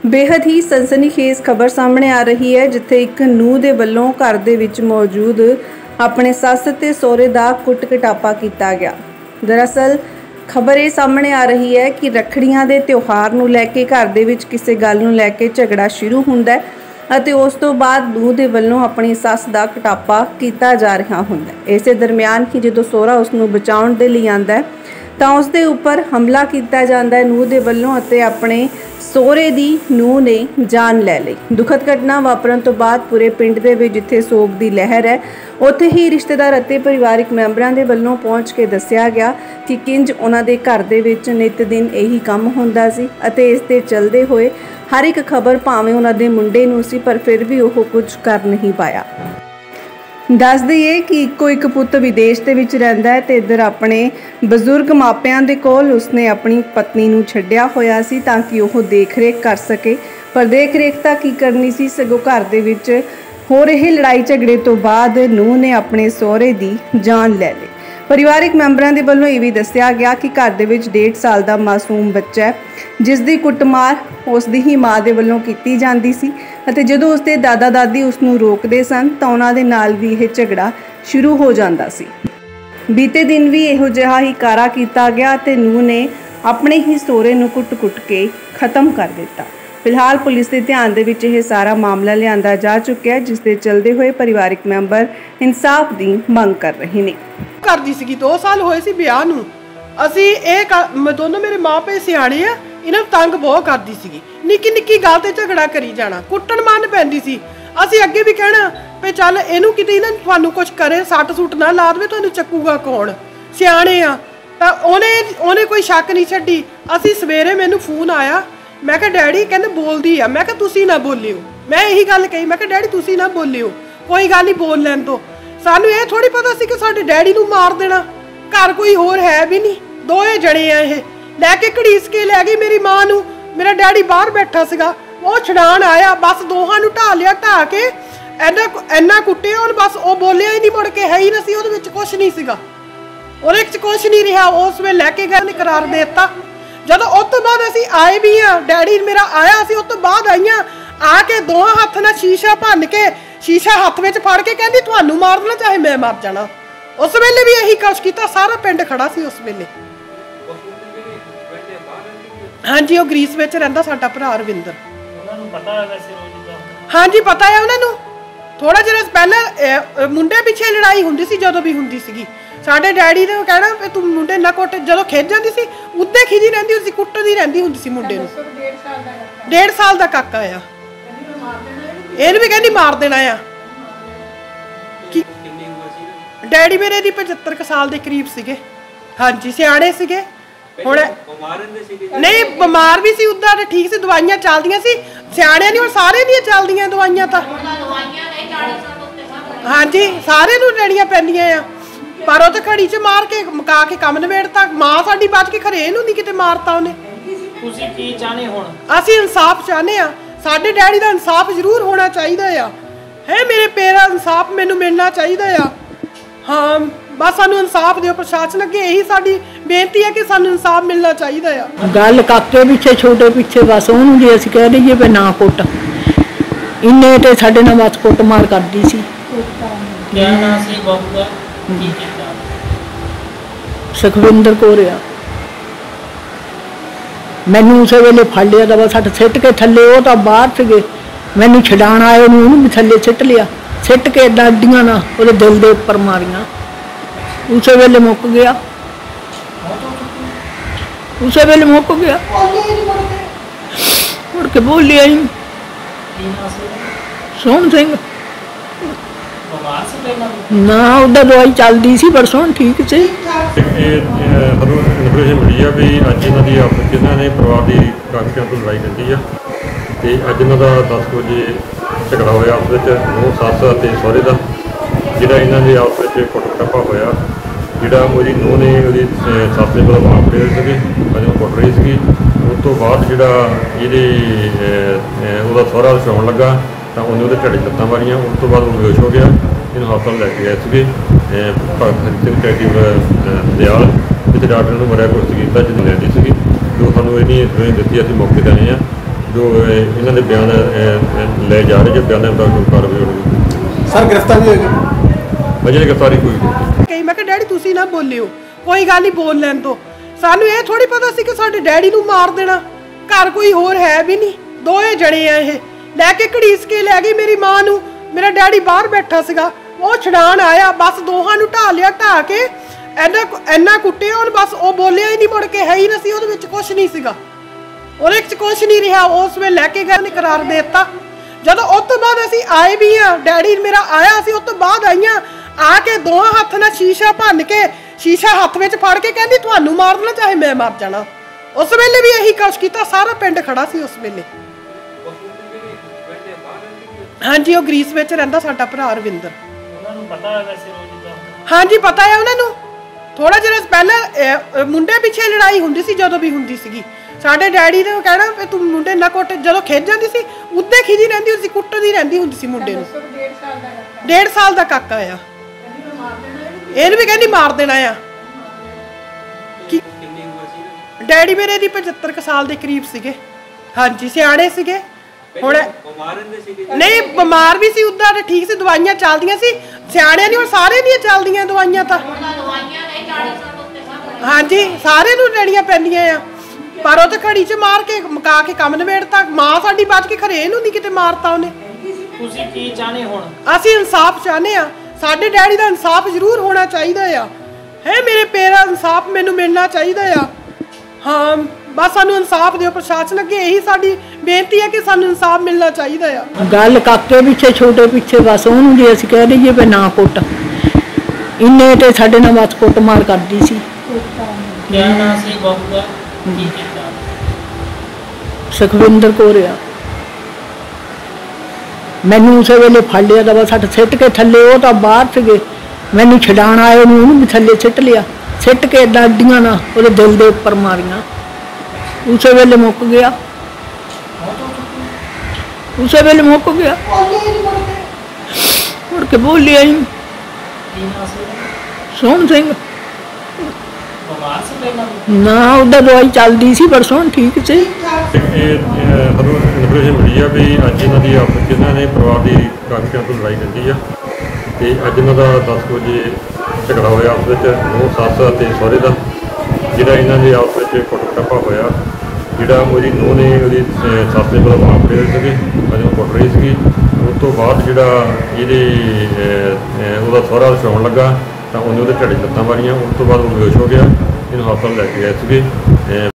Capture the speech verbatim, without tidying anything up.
बेहद ही सनसनीखेज खबर सामने आ रही है, जिथे एक नूह दे वल्लों घर दे विच मौजूद अपने सस ते सोहरे दा कुट कटापा किया गया। दरअसल खबर ये सामने आ रही है कि रखड़ियां दे त्योहार नूं लैके घर दे विच किसी गल नूं लैके झगड़ा शुरू हुंदा है ਅਤੇ उस तो बाद नूह दे वल्लों अपनी सस दा कटापा किया जा रहा हुंदा है। इसे दरमियान ही जो सोहरा उसनूं बचाउण दे लई आंदा है तो उसके उपर हमला किया जाता है नूह दे वल्लों अते अपने सोहरे दी नूह ने जान लै लई। दुखद घटना वापरन तो बाद पूरे पिंड दे विच जिथे सोग दी लहर है, उत्थे ही रिश्तेदार अते परिवारिक मैंबरां दे वल्लों पहुंच के दस्सिया गया कि किंज उन्हां दे घर दे विच नित दिन यही काम हुंदा सी अते इस दे चलदे होए हर एक खबर भावें उन्हां दे मुंडे नूं सी पर फिर भी ओह कुछ कर नहीं पाया। दस दईए कि इको एक पुत विदेश दे विच रहिंदा है ते इधर अपने बजुर्ग मापियां दे कोल उसने अपनी पत्नी नूं छड्डिया होया सी तां कि ओह देख रेख कर सके, पर देख रेख तां की करनी सी, सगों घर दे विच हो रहे लड़ाई झगड़े तो बाद नूह ने अपने सोहरे दी जान लै लई। परिवारिक मैंबरां दे वल्लों यह भी दस्सिया गया कि घर दे विच डेढ़ साल का मासूम बच्चा है जिसकी कुटमार उसकी ही माँ के वल्लों की जाती सी अते जदों उसके दादा दादी उसनूं रोकते सन तो उन्हां दे नाल भी यह झगड़ा शुरू हो जाता सी। बीते दिन भी इहो जिहा ही कारा किया गया ते नूह ने अपने ही सोहरे नूं कुट कुट के खत्म कर दिता। फिलहाल पुलिस के ध्यान दे विच यह सारा मामला लिआंदा जा चुका है, जिसके चलते हुए परिवारिक मैंबर इंसाफ की मंग कर रहे हैं। करदी सी दो साल होए सी ब्याह नूं असीं इह दोनों मेरे माँ पे सियाणे आ, इन्हां तंग बहुत करदी सी, निक्की निक्की गल ते झगड़ा करी जाना, कुट्टण मारन पैंदी सी। असीं अगे भी कहना भी चल इहनूं किते ना तुहानूं कुछ करे सट सुट ना ला देवे, तुहानूं चक्कूगा कौन, सियाणे आ। तां ओहने ओहने कोई शक नहीं छड्डी। असीं सवेरे मैनूं फोन आया, मैं कहा डैडी कहंदे बोलदी आ, मैं कहा तुसीं ना बोलिओ, मैं यही गल कही, मैं कहा डैडी तुसीं ना बोलिओ, कोई गल नहीं बोल लैण दो। सानूं ये थोड़ी पता सी कि साडे डैडी नूं मार देना, घर कोई होर है भी नहीं, दोए जणे आ। इह लैके घड़ीस के लै गई मेरी माँ नूं, मेरा डैडी बाहर बैठा सीगा, वो छड़ाण आया, बस दोहां नूं ढा लिया, ढा के इन्ना इन्ना कुट्टिया हुण बस वो बोलिया ही नहीं, मुड़ के है ही नहीं सी, उहदे विच कुछ नहीं सीगा, उहदे विच कुछ नहीं रहा। उस वे लैके गए ने करार दे दित्ता। जदों उस तो बाद असीं आए भी हाँ, डैडी मेरा आया, असीं उस तो बाद आईयां, आके दोहां हत्थ नाल शीशा भन्न के शीशा हत्थ विच फड़ के कहंदी तुहानूं मार देना चाहे मैं मर जाना। उस वेले भी यही कुछ कीता, सारा पिंड खड़ा सी उस वेले। हाँ जी, वो ग्रीस विच रहिंदा साडा भरा रविंदर। हाँ जी पता है उन्होंने। थोड़ा जिहा पहले मुंडे पिछे लड़ाई हुंदी सी, जदों भी हुंदी सीगी साडे डैडी ने कहना भी तू मुंडे ना कुट, जदों खिज जाती सी उद्दे खिजी रहिंदी हुंदी सी, कुट्टदी रहिंदी हुंदी सी मुंडे नूं। डेढ़ साल का काका आ, इहनूं भी कहंदी मार देना आ। डैडी मेरे दी पचहत्तर क साल के करीब सीगे। हाँ जी सियाणे सीगे। हुण नहीं बीमार भी सी, उदा ठीक सी, दवाइयां चलदियां सी, सियाणे नहीं, हुण सारे दियां चलदियां दवाइयां तां। हाँ जी सारे नूं लेणियां पैंदियां आ, पर वो तो घड़ी च मार के मुका के काम नवेड़ता। माँ साडी बच के खरे इहनूं नहीं किते मारता उहने। तुसीं की चाहने हुण? असीं इंसाफ चाहने आ, साडे डैडी दा इंसाफ जरूर होना चाहिदा आ, है मेरे पेरा इंसाफ मैनूं मिलना चाहिदा आ। हाँ बस सानूं इंसाफ दिओ, प्रशासन अगे यही साडी बेनती है कि सानूं इंसाफ मिलना चाहिदा आ। गल काके पिछे छोटे पिछे बस उहनूं जे असीं कह दईए भी ना कुट, इन्ने ते साडे नाल बस कुट मार करदी सी। क्या नाम सी बाबू दा? सुखविंदर कौर आ। मैनूं उस वेले फड़ लिया, दवा सट सिट के थल्ले, वो तो बाहर सीगे, मैनूं छडाण आए उन्होंने भी थल्ले सिट लिया, सिट के डाडियां ना वो दिल के उपर मारियां, उस वेले मुक गया, उस वेले मुक गया, मुड़ के बोलिया ही सोहन सिंह ना, उधर दवाई चलती सी पर सोहन ठीक से। इन्फॉर्मेशन मिली है भी अज इन्हों की आपस में इन्होंने परिवार की काफ़ी टाइम तो लड़ाई रहती है, तो अज इन्हों का दस बजे झगड़ा होया आपस में नूह सस और सोहरे का, जोड़ा इन्हों के आपस में कुट कटापा होया, जोड़ा मेरी नूह ने वो सस ने मतलब मार फड़े थे, अजों कुट रही थी। उस तो बाद जो सोहरा छाउन लगा तो उन्हें वो ढिड लत्तां मारियां, उस तो बाद वो बेहोश हो गया, इन्हूं हस्पताल लैके गए थे। भगत सिंह चैरिटेबल दयाल जिते डॉक्टर ने मरिया कुछ किया जिन्हें लैंदी सी, जो सूँ इन्हीं दी असीं मौके पर आए हैं। ਜੋ ਇਹ- ਇਹਨਾਂ ਦੇ ਬਿਆਨ ਅਹ, ਲਏ ਜਾ ਰਹੇ, ਜੋ ਬਿਆਨਾਂ ਮੁਤਾਬਕ ਕਾਰਵਾਈ ਹੋਣੀ। ਸਰ ਗ੍ਰਿਫਤਾਰੀ ਹੋਏਗੀ? ਅਜੇ ਗ੍ਰਿਫਤਾਰੀ ਕੋਈ ਨਹੀਂ। ਕਈ ਮੈਂ ਕਿਹਾ ਡੈਡੀ ਤੁਸੀਂ ਨਾ ਬੋਲਿਓ, ਕੋਈ ਗੱਲ ਨਹੀਂ ਬੋਲ ਲੈਣ ਤੋਂ। ਸਾਨੂੰ ਇਹ ਥੋੜੀ ਪਤਾ ਸੀ ਕਿ ਸਾਡੇ ਡੈਡੀ ਨੂੰ ਮਾਰ ਦੇਣਾ। ਘਰ ਕੋਈ ਹੋਰ ਹੈ ਵੀ ਨਹੀਂ, ਦੋਏ ਜਣੇ ਆ। ਇਹ ਲੈ ਕੇ ਘੜੀਸ ਕੇ ਲੈ ਗਈ ਮੇਰੀ ਮਾਂ ਨੂੰ। ਮੇਰਾ ਡੈਡੀ ਬਾਹਰ ਬੈਠਾ ਸੀਗਾ, ਉਹ ਛਡਾਣ ਆਇਆ, ਬਸ ਦੋਹਾਂ ਨੂੰ ਢਾ ਲਿਆ। ਢਾ ਕੇ ਇੰਨਾ ਇੰਨਾ ਕੁੱਟਿਆ ਉਹਨੂੰ, ਬਸ ਉਹ ਬੋਲਿਆ ਹੀ ਨਹੀਂ, ਮੁੜ ਕੇ ਹੈ ਹੀ ਨਹੀਂ ਸੀ। ਉਹਦੇ ਵਿੱਚ ਕੁਝ ਨਹੀਂ ਸੀਗਾ, ਉਹਦੇ ਵਿੱਚ ਕੁਝ ਨਹੀਂ ਰਿਹਾ। ਉਸ ਵੇਲੇ ਲੈ ਕੇ ਗਏ ਨੇ, ਕਰਾਰ ਦੇ ਦਿੱਤਾ। ਜਦੋਂ ਉਸ ਤੋਂ ਬਾਅਦ ਅਸੀਂ ਆਏ ਵੀ ਆ, ਡੈਡੀ ਮੇਰਾ ਆਇਆ, ਅਸੀਂ ਉਸ ਤੋਂ ਬਾਅਦ ਆਈਆਂ। ਆ ਕੇ ਦੋਹਾਂ ਹੱਥ ਨਾਲ ਸ਼ੀਸ਼ਾ ਭੰਨ ਕੇ, ਸ਼ੀਸ਼ਾ ਹੱਥ ਵਿੱਚ ਫੜ ਕੇ ਕਹਿੰਦੀ ਤੁਹਾਨੂੰ ਮਾਰ ਦੇਣਾ ਚਾਹੇ ਮੈਂ ਮਰ ਜਾਣਾ। ਉਸ ਵੇਲੇ ਵੀ ਇਹੀ ਕੁਛ ਕੀਤਾ, ਸਾਰਾ ਪਿੰਡ ਖੜਾ ਸੀ ਉਸ ਵੇਲੇ। ਹਾਂਜੀ, ਉਹ ਗ੍ਰੀਸ ਵਿੱਚ ਰਹਿੰਦਾ ਸਾਡਾ ਭਰਾ ਰਵਿੰਦਰ। ਉਹਨਾਂ ਨੂੰ ਪਤਾ ਹੈ ਵੈਸੇ ਰੋਜ਼ ਦਾ? ਹਾਂਜੀ ਪਤਾ ਹੈ ਉਹਨਾਂ ਨੂੰ। ਥੋੜਾ ਜਿਹਾ ਪਹਿਲਾਂ ਮੁੰਡੇ ਪਿੱਛੇ ਲੜਾਈ ਹੁੰਦੀ ਸੀ, ਜਦੋਂ ਵੀ ਹੁੰਦੀ ਸੀਗੀ। ਸਾਡੇ ਡੈਡੀ ਨੇ ਕਹਿਣਾ ਵੀ ਤੂੰ ਮੁੰਡੇ ਨਾ ਕੁੱਟ। ਜਦੋਂ ਖਿੱਚ ਜਾਂਦੀ ਸੀ ਉੱਦੇ ਖਿਜੀ ਰਹਿੰਦੀ ਹੁੰਦੀ ਸੀ, ਕੁੱਟਦੀ ਰਹਿੰਦੀ ਹੁੰਦੀ ਸੀ ਮੁੰਡੇ ਨੂੰ। ਡੇਢ ਸਾਲ ਦਾ ਕਾਕਾ ਆ, ਇਹਨੂੰ ਵੀ ਕਹਿੰਦੀ ਮਾਰ ਦੇਣਾ ਆ। ਡੈਡੀ ਮੇਰੇ ਦੀ ਪਝੱਤਰ ਕੁ ਸਾਲ ਦੇ ਕਰੀਬ ਸੀਗੇ। ਹਾਂਜੀ, ਸਿਆਣੇ ਸੀਗੇ। ਹੁਣ ਨਹੀਂ, ਬਿਮਾਰ ਵੀ ਸੀ ਉਦਾਂ, ਠੀਕ ਸੀ, ਦਵਾਈਆਂ ਚੱਲਦੀਆਂ ਸੀ। ਸਿਆਣਿਆਂ ਦੀ ਹੁਣ ਸਾਰੇ ਦੀਆਂ ਚੱਲਦੀਆਂ ਦਵਾਈਆਂ ਤਾਂ। ਹਾਂਜੀ, ਸਾਰੇ ਨੂੰ ਲੈਣੀਆਂ ਪੈਂਦੀਆਂ ਆ। ਪਰ ਉਹ ਤਾਂ ਘੜੀ 'ਚ ਮਾਰ ਕੇ ਮੁਕਾ ਕੇ ਕੰਮ ਨਿਬੇੜਤਾ। ਮਾਂ ਸਾਡੀ ਬਚ ਕੇ ਖਰੇ ਇਹਨੂੰ ਨਹੀਂ ਕਿਤੇ ਮਾਰਤਾ ਉਹਨੇ। ਤੁਸੀਂ ਕੀ ਚਾਹਨੇ ਹੁਣ? ਅਸੀਂ ਇਨਸਾਫ ਚਾਹੁੰਦੇ ਆ। ਸਾਡੇ ਡੈਡੀ ਦਾ ਇਨਸਾਫ ਜ਼ਰੂਰ ਹੋਣਾ ਚਾਹੀਦਾ ਆ। ਹੈ ਮੇਰੇ ਪੇਰਾ ਇਨਸਾਫ ਮੈਨੂੰ ਮਿਲਣਾ ਚਾਹੀਦਾ ਆ। ਹਾਂ, ਬਸ ਸਾਨੂੰ ਇਨਸਾਫ ਦਿਓ ਪ੍ਰਸ਼ਾਸਨ ਅੱਗੇ, ਇਹੀ ਸਾਡੀ ਬੇਨਤੀ ਹੈ ਕਿ ਸਾਨੂੰ ਇਨਸਾਫ ਮਿਲਣਾ ਚਾਹੀਦਾ ਆ। ਗੱਲ ਕਾਕੇ ਪਿੱਛੇ, ਛੋਟੇ ਪਿੱਛੇ, ਬਸ ਉਹਨੂੰ ਜੇ ਅਸੀਂ ਕਹਿ ਦਈਏ ਵੀ ਨਾ ਕੁੱਟ, ਇੰਨੇ ਤੇ ਸਾਡੇ ਨਾਲ ਬਸ ਕੁੱਟ ਮਾਰ ਕਰਦੀ ਸੀ। ਕਿਆ ਨਾਂ ਸੀ ਬਹੂ ਦਾ? ਕੀ ਕੀਤਾ? ਸੁਖਵਿੰਦਰ ਕੌਰ ਆ। ਮੈਨੂੰ ਉਸੇ ਵੇਲੇ ਫੜ ਲਿਆ, ਦਵਾ ਸੱਟ ਸਿੱਟ ਕੇ ਥੱਲੇ। ਉਹ ਤਾਂ ਬਾਹਰ ਸੀਗੇ, ਮੈਨੂੰ ਛਡਾਣ ਆਏ ਉਹਨੂੰ, ਉਹਨੂੰ ਵੀ ਥੱਲੇ ਸਿੱਟ ਲਿਆ। ਸਿੱਟ ਕੇ ਏਦਾਂ ਅੱਡੀਆਂ ਨਾਲ ਉਹਦੇ ਦਿਲ ਦੇ ਉੱਪਰ ਮਾਰੀਆਂ। ਉਸੇ ਵੇਲੇ ਮੁੱਕ ਗਿਆ, ਉਸੇ ਵੇਲੇ ਮੁੱਕ ਗਿਆ। ਮੁੜ ਕੇ ਬੋਲਿਆ ਹੀ। ਕੀ ਨਾਂ ਸੀ? ਸੋਹਣ ਸਿੰਘ। ਬਿਮਾਰ ਸੀ ਪਹਿਲਾਂ? ਨਾ, ਉਹਦਾ ਦਵਾਈ ਚੱਲਦੀ ਸੀ, ਪਰ ਸੋਹਣ ਠੀਕ ਸੀ। ਇਹ ਸਾਨੂੰ ਇਨਫੋਰਮੇਸ਼ਨ ਮਿਲੀ ਆ ਵੀ ਅੱਜ ਇਹਨਾਂ ਦੀ ਆਪਸ 'ਚ ਇਹਨਾਂ ਨੇ ਪਰਿਵਾਰ ਦੀ ਕਾਫੀਆਂ ਤੋਂ ਲੜਾਈ ਚੱਲੀ ਆ। ਤੇ ਅੱਜ ਇਹਨਾਂ ਦਾ ਦਸ ਵਜੇ ਝਗੜਾ ਹੋਇਆ ਆਪਸ ਵਿੱਚ, ਨੂੰਹ ਸੱਸ ਅਤੇ ਸਹੁਰੇ ਦਾ। ਜਿਹੜਾ ਇਹਨਾਂ ਦੇ ਆਪਸ ਵਿੱਚ ਕੁੱਟ ਟੱਪਾ ਹੋਇਆ, ਜਿਹੜਾ ਉਹਦੀ ਨੂੰਹ ਨੇ ਉਹਦੀ ਸੱਸ ਦੇ ਕੋਲ ਮਾਰ ਰਹੇ ਸੀਗੇ, ਉਹਨੂੰ ਕੁੱਟ ਰਹੀ ਸੀਗੀ। ਉਸ ਤੋਂ ਬਾਅਦ ਜਿਹੜਾ ਇਹਦੇ ਉਹਦਾ ਸਹੁਰਾ ਸੌਣ ਲੱਗਾ ਤਾਂ ਉਹਨੇ ਉਹਦੇ ਢੱਡੇ ਲੱਤਾਂ ਮਾਰੀਆਂ। ਉਸ ਤੋਂ ਬਾਅਦ ਉਹ ਬੇਹੋਸ਼ ਹੋ ਗਿਆ। ਇਹਨੂੰ ਹਸਪਤਾਲ ਲੈ ਕੇ ਗਏ ਸੀਗੇ।